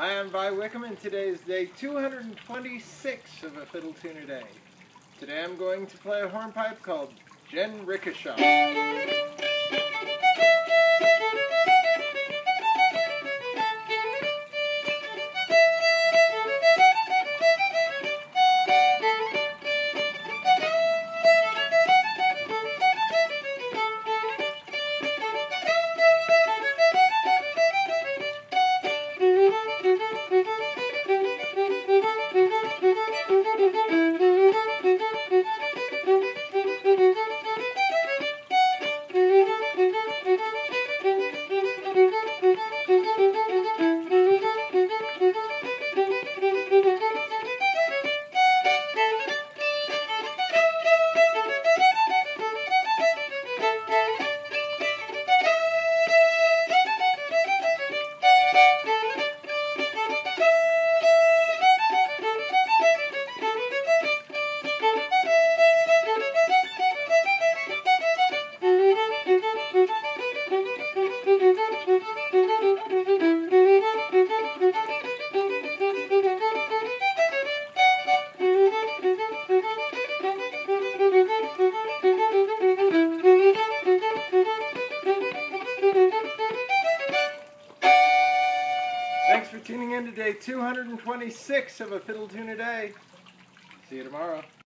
Hi, I'm Vi Wickham, and today is day 226 of a Fiddle Tune a Day. Today I'm going to play a hornpipe called Jinrikisha. Thanks for tuning in to day 226 of a Fiddle Tune a Day. See you tomorrow.